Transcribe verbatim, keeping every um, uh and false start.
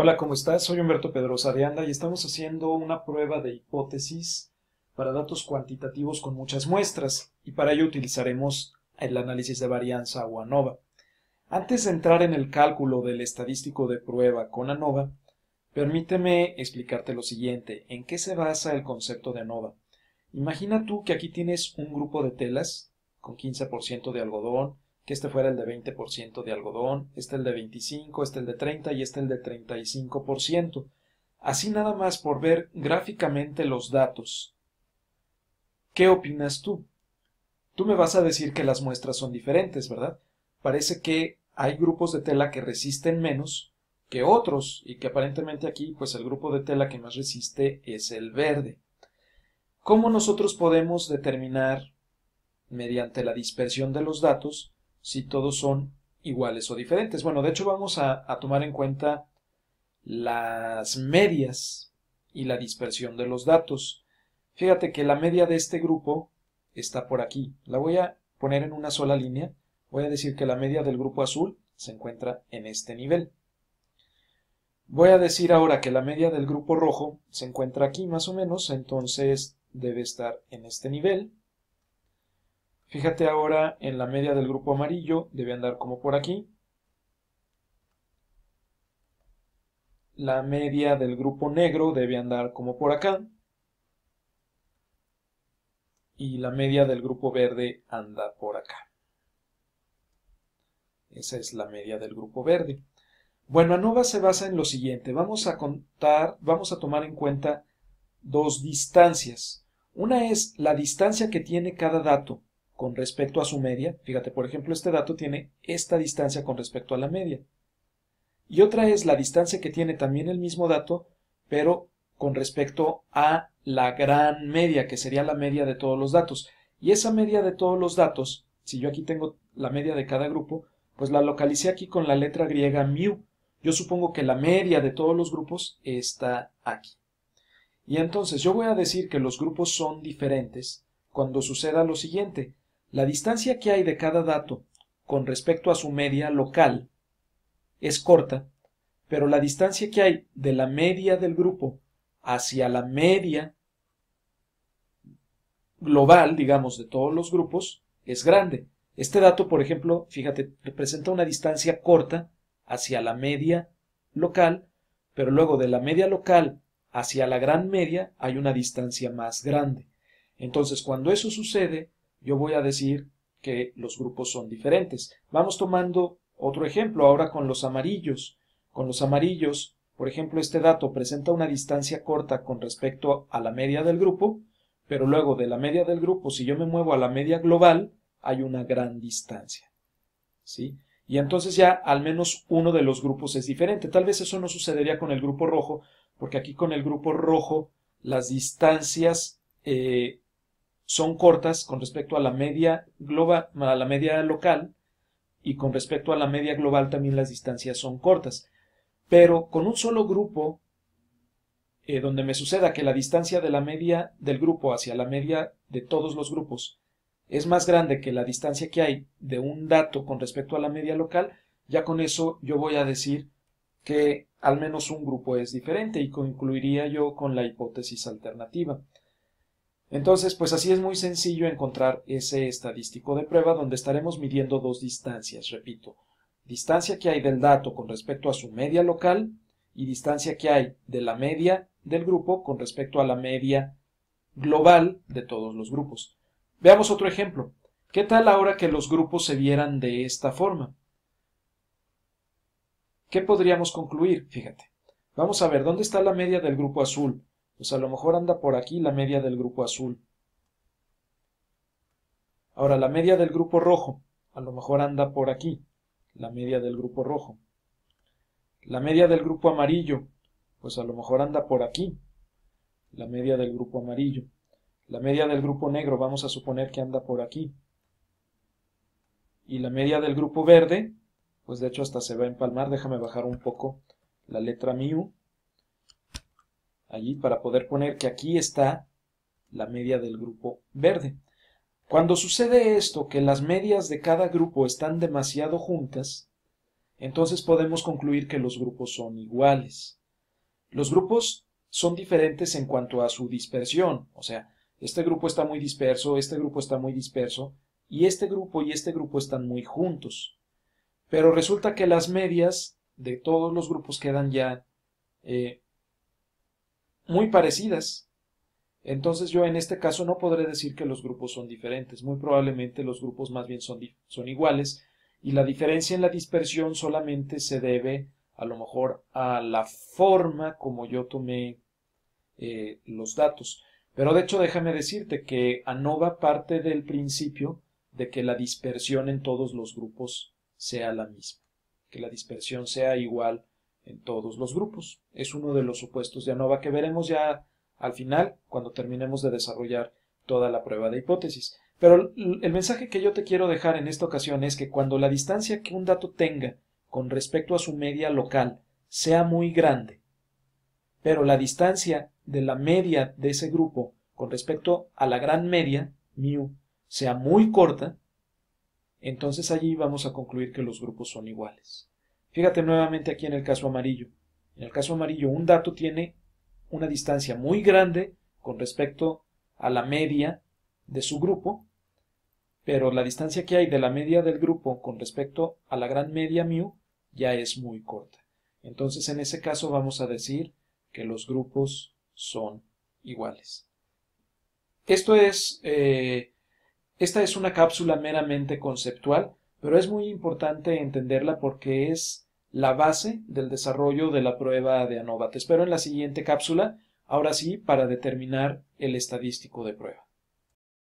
Hola, ¿cómo estás? Soy Humberto Pedrosa de Anda y estamos haciendo una prueba de hipótesis para datos cuantitativos con muchas muestras y para ello utilizaremos el análisis de varianza o ANOVA. Antes de entrar en el cálculo del estadístico de prueba con ANOVA, permíteme explicarte lo siguiente. ¿En qué se basa el concepto de ANOVA? Imagina tú que aquí tienes un grupo de telas con quince por ciento de algodón, que este fuera el de veinte por ciento de algodón, este el de veinticinco, este el de treinta y este el de treinta y cinco por ciento. Así nada más por ver gráficamente los datos. ¿Qué opinas tú? Tú me vas a decir que las muestras son diferentes, ¿verdad? Parece que hay grupos de tela que resisten menos que otros y que aparentemente aquí pues el grupo de tela que más resiste es el verde. ¿Cómo nosotros podemos determinar mediante la dispersión de los datos si todos son iguales o diferentes? Bueno, de hecho vamos a, a tomar en cuenta las medias y la dispersión de los datos. Fíjate que la media de este grupo está por aquí. La voy a poner en una sola línea. Voy a decir que la media del grupo azul se encuentra en este nivel. Voy a decir ahora que la media del grupo rojo se encuentra aquí más o menos, entonces debe estar en este nivel. Fíjate ahora en la media del grupo amarillo, debe andar como por aquí. La media del grupo negro debe andar como por acá. Y la media del grupo verde anda por acá. Esa es la media del grupo verde. Bueno, ANOVA se basa en lo siguiente. Vamos a contar, vamos a tomar en cuenta dos distancias. Una es la distancia que tiene cada dato con respecto a su media. Fíjate, por ejemplo, este dato tiene esta distancia con respecto a la media. Y otra es la distancia que tiene también el mismo dato, pero con respecto a la gran media, que sería la media de todos los datos. Y esa media de todos los datos, si yo aquí tengo la media de cada grupo, pues la localicé aquí con la letra griega mu. Yo supongo que la media de todos los grupos está aquí. Y entonces yo voy a decir que los grupos son diferentes cuando suceda lo siguiente. La distancia que hay de cada dato con respecto a su media local es corta, pero la distancia que hay de la media del grupo hacia la media global, digamos, de todos los grupos, es grande. Este dato, por ejemplo, fíjate, representa una distancia corta hacia la media local, pero luego de la media local hacia la gran media hay una distancia más grande. Entonces, cuando eso sucede, yo voy a decir que los grupos son diferentes. Vamos tomando otro ejemplo ahora con los amarillos. Con los amarillos, por ejemplo, este dato presenta una distancia corta con respecto a la media del grupo, pero luego de la media del grupo, si yo me muevo a la media global, hay una gran distancia, ¿sí? Y entonces ya al menos uno de los grupos es diferente. Tal vez eso no sucedería con el grupo rojo, porque aquí con el grupo rojo las distancias eh, son cortas con respecto a la media global, a la media local, y con respecto a la media global también las distancias son cortas. Pero con un solo grupo, eh, donde me suceda que la distancia de la media del grupo hacia la media de todos los grupos es más grande que la distancia que hay de un dato con respecto a la media local, ya con eso yo voy a decir que al menos un grupo es diferente y concluiría yo con la hipótesis alternativa. Entonces, pues así es muy sencillo encontrar ese estadístico de prueba donde estaremos midiendo dos distancias, repito, distancia que hay del dato con respecto a su media local y distancia que hay de la media del grupo con respecto a la media global de todos los grupos. Veamos otro ejemplo. ¿Qué tal ahora que los grupos se vieran de esta forma? ¿Qué podríamos concluir? Fíjate. Vamos a ver, ¿dónde está la media del grupo azul? Pues a lo mejor anda por aquí la media del grupo azul. Ahora, la media del grupo rojo, a lo mejor anda por aquí, la media del grupo rojo. La media del grupo amarillo, pues a lo mejor anda por aquí, la media del grupo amarillo. La media del grupo negro, vamos a suponer que anda por aquí. Y la media del grupo verde, pues de hecho hasta se va a empalmar, déjame bajar un poco la letra mu, allí para poder poner que aquí está la media del grupo verde. Cuando sucede esto, que las medias de cada grupo están demasiado juntas, entonces podemos concluir que los grupos son iguales. Los grupos son diferentes en cuanto a su dispersión, o sea, este grupo está muy disperso, este grupo está muy disperso, y este grupo y este grupo están muy juntos. Pero resulta que las medias de todos los grupos quedan ya eh, muy parecidas. Entonces yo en este caso no podré decir que los grupos son diferentes. Muy probablemente los grupos más bien son, son iguales, y la diferencia en la dispersión solamente se debe a lo mejor a la forma como yo tomé eh, los datos. Pero de hecho déjame decirte que ANOVA parte del principio de que la dispersión en todos los grupos sea la misma, que la dispersión sea igual en todos los grupos. Es uno de los supuestos de ANOVA que veremos ya al final cuando terminemos de desarrollar toda la prueba de hipótesis. Pero el mensaje que yo te quiero dejar en esta ocasión es que cuando la distancia que un dato tenga con respecto a su media local sea muy grande, pero la distancia de la media de ese grupo con respecto a la gran media, mu, sea muy corta, entonces allí vamos a concluir que los grupos son iguales. Fíjate nuevamente aquí en el caso amarillo. En el caso amarillo, un dato tiene una distancia muy grande con respecto a la media de su grupo, pero la distancia que hay de la media del grupo con respecto a la gran media mu ya es muy corta. Entonces en ese caso vamos a decir que los grupos son iguales. Esto es, eh, esta es una cápsula meramente conceptual, pero es muy importante entenderla porque es la base del desarrollo de la prueba de ANOVA. Te espero en la siguiente cápsula, ahora sí, para determinar el estadístico de prueba.